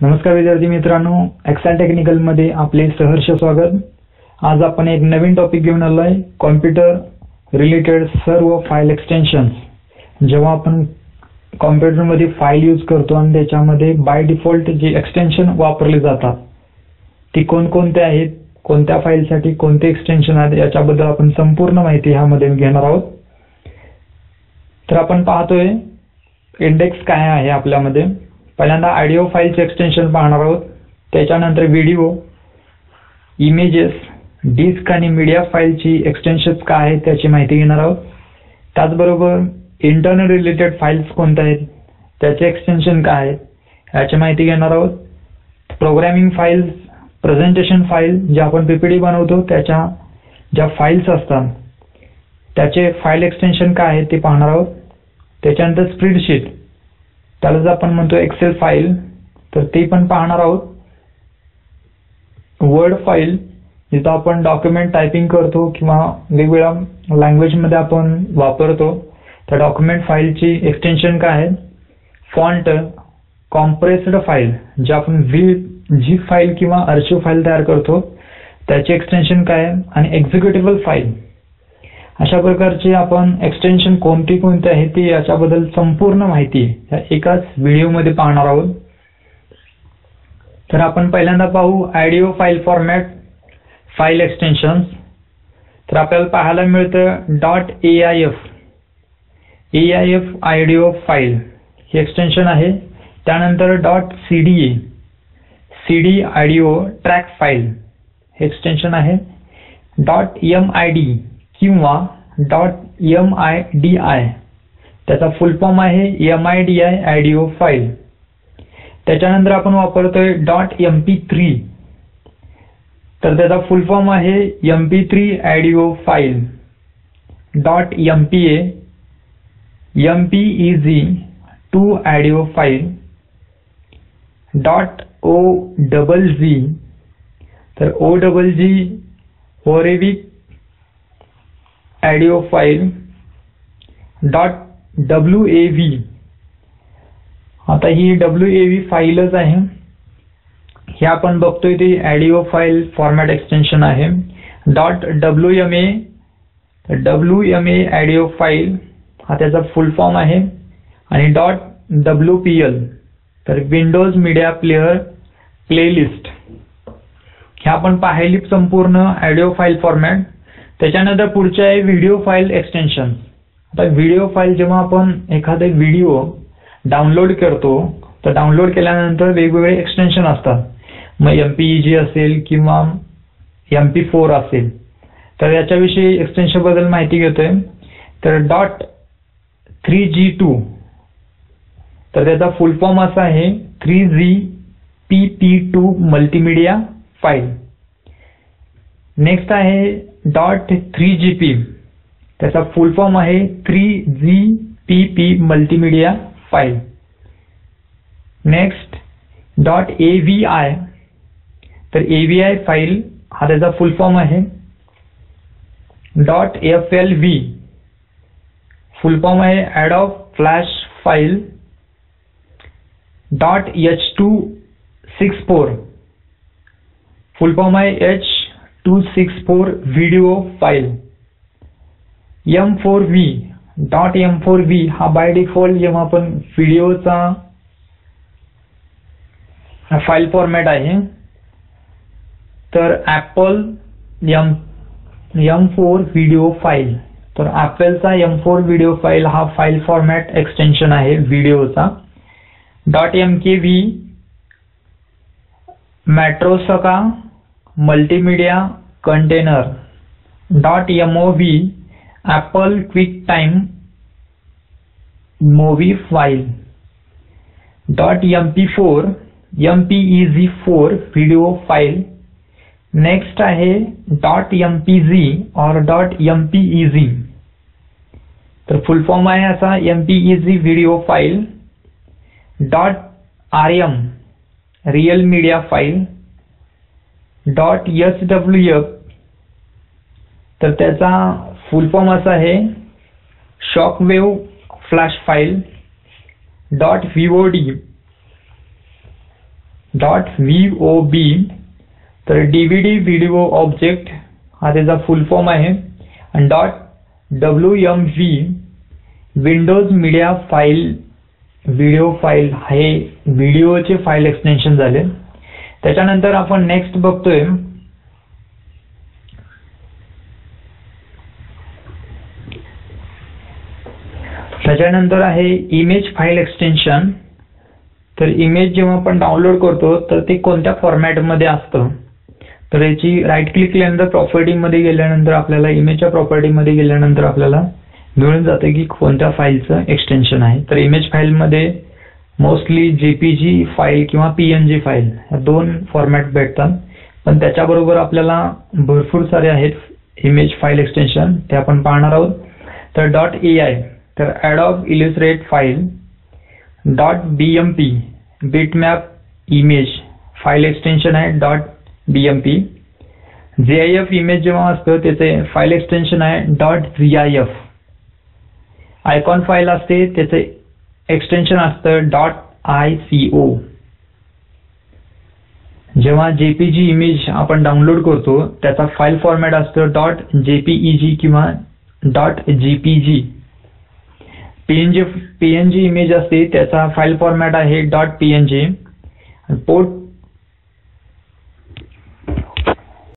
नमस्कार विद्यार्थी मित्रांनो, एक्सेल टेक्निकल मध्ये आपले सहर्ष स्वागत। आज आपण एक नवीन टॉपिक घेऊन आलो आहे, कॉम्प्युटर रिलेटेड सर्व फाइल एक्सटेन्शन्स। जेव्हा आपण कॉम्प्युटर मध्ये फाइल यूज करतो आणि त्याच्यामध्ये बाय डिफॉल्ट जे एक्सटेन्शन वापरले जातात ती कोणकोणते आहेत, कोणत्या फाइलसाठी कोणते एक्सटेन्शन आहेत याच्याबद्दल आपण संपूर्ण माहिती ह्यामध्ये घेणार आहोत। तर आपण पाहतोय इंडेक्स काय आहे आपल्यामध्ये। पहिल्यांदा ऑडिओ फाइलचे एक्सटेन्शन पाहणार आहोत, त्याच्यानंतर व्हिडिओ, इमेजेस, डिस्क आणि मीडिया फाइलची एक्सटेन्शन्स काय आहेत त्याची माहिती घेणार आहोत। त्याचबरोबर इंटरनल रिलेटेड फाइल्स कोणत्या आहेत, त्याचे एक्सटेन्शन काय आहेत याची माहिती घेणार आहोत। प्रोग्रामिंग फाइल्स, प्रेझेंटेशन फाइल जे आपण पीपीटी बनवतो त्याच्या ज्या फाइल्स असतात त्याचे फाइल एक्सटेन्शन काय आहेत ते पाहणार आहोत। त्याच्यानंतर स्प्रेडशीट, त्यालाच आपण म्हणतो एक्सेल फाइल, तर ते पण पाहणार आहोत। वर्ड फाइल जिथे आपण डॉक्युमेंट टायपिंग करतो किंवा वेगवेगळ्या लँग्वेज मध्ये आपण वापरतो त्या डॉक्युमेंट फाइलची एक्सटेन्शन काय आहे। फॉन्ट, कॉम्प्रेस्ड फाइल जे आपण झिप फाइल किंवा आर्चिव्ह फाइल तयार करतो त्याची एक्सटेन्शन काय आहे, आणि एक्झिक्युटेबल फाइल। अशा प्रकारचे आपण एक्सटेन्शन कोणते कोणते आहेत ते याच्याबद्दल संपूर्ण माहिती या एकाच व्हिडिओमध्ये पाहणार आहोत। तर आपण पहिल्यांदा पाहू audio file format file extensions. तर आपल्याला पाहायला मिळतं .aif ऑडिओ फाइल हे एक्सटेन्शन आहे। त्यानंतर .cd ऑडिओ ट्रॅक फाइल हे एक्सटेन्शन आहे। .mid किंवा .midi त्याचा फुल फॉर्म आहे midi ऑडिओ फाइल। त्याच्यानंतर आपण वापरतोय .mp3 तर त्याचा फुल फॉर्म आहे mp3 audio file. .mpa mpeg2 audio file. .org तर org ओरेविक ऑडिओ फाइल। .wav आता ही wav फाइलच आहे, हे आपण बघतोय ते ऑडिओ फाइल फॉर्मॅट एक्सटेन्शन आहे। .wma ऑडिओ फाइल हा त्याचा फुल फॉर्म आहे। आणि .wpl तर विंडोज मीडिया प्लेयर प्लेलिस्ट हे आपण पाहिली संपूर्ण ऑडिओ फाइल फॉर्मॅट। त्याच्यानंतर पुढचे आहे व्हिडिओ फाइल एक्सटेन्शन। आता व्हिडिओ फाइल जेव्हा आपण एखादा व्हिडिओ डाउनलोड करतो तर डाउनलोड केल्यानंतर वेगवेगळे एक्सटेन्शन असतात, मग MPEG असेल किंवा MP4 असेल, तर याच्याविषयी एक्सटेन्शन बद्दल माहिती घेतोय। तर .3g2 तर त्याचा फुल फॉर्म असा आहे 3GPP2 मल्टीमीडिया फाइल। नेक्स्ट आहे .3GP त्याचा फुल फॉर्म आहे 3GPP multimedia file. Next .avi तर avi फाइल हा त्याचा फुल फॉर्म आहे। .flv फुल फॉर्म आहे Adobe flash file. .h264 full form आहे H264 व्हिडिओ फाइल। .m4v हा बाय डिफॉल्ट जेव्हा आपण व्हिडिओचा फाइल फॉर्मॅट आहे, तर ॲपल M4 व्हिडिओ फाइल, तर ॲपलचा M4 व्हिडिओ फाइल हा फाइल फॉर्मॅट एक्सटेन्शन आहे व्हिडिओचा। .mkv Matroska multimedia container. .mov Apple QuickTime movie file. .mp4 mpeg4 video file. Next आहे .mpg और .mpeg तर फुल फॉर्म आहे असा mpeg video file. .rm real media file. .swf तर त्याचा फुल फॉर्म असा आहे shockwave flash file. .vod .vob. तर DVD व्हिडिओ ऑब्जेक्ट हा त्याचा फुल फॉर्म आहे. आणि .wmv Windows media file video file हे व्हिडिओचे फाईल एक्सटेन्शन झाले. त्याच्यानंतर आपण नेक्स्ट बघतोय त्याच्यानंतर आहे इमेज फाईल एक्सटेन्शन. तर इमेज जेव्हा आपण डाउनलोड करतो तर ते कोणत्या फॉर्मॅटमध्ये असतं, तर याची राईट क्लिक केल्यानंतर प्रॉपर्टीमध्ये गेल्यानंतर आपल्याला इमेजच्या प्रॉपर्टीमध्ये गेल्यानंतर आपल्याला मिळून जातं की कोणत्या फाईलचं एक्सटेन्शन आहे. तर इमेज फाईलमध्ये मोस्टली JPG फाईल किंवा PNG फाईल या दोन फॉर्मॅट भेटतात, पण त्याच्याबरोबर आपल्याला भरपूर सारे आहेत इमेज फाईल एक्सटेन्शन, ते आपण पाहणार आहोत. तर .ai तर Adobe Illustrator file. .bmp bitmap image file extension आहे .bmp. GIF इमेज जेव्हा असतं त्याचे फाईल एक्सटेन्शन आहे .gif. आयकॉन फाईल असते त्याचे एक्सटेन्शन असतं .ico. जेव्हा JPG इमेज आपण डाउनलोड करतो त्याचा फाईल फॉर्मॅट असतं .jpeg किंवा .gpg. PNG इमेज असते त्याचा फाईल फॉर्मॅट आहे .png. पोर्ट